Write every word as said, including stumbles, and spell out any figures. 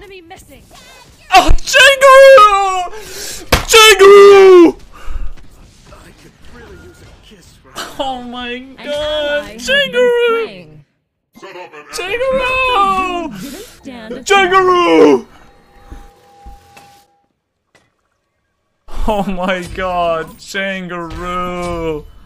enemy missing. Oh, Kangaroo! Kangaroo! I could really use a kiss from Oh my An ally god! has Kangaroo! been slain. Kangaroo! Didn't stand a Kangaroo! Oh my god, Kangaroo!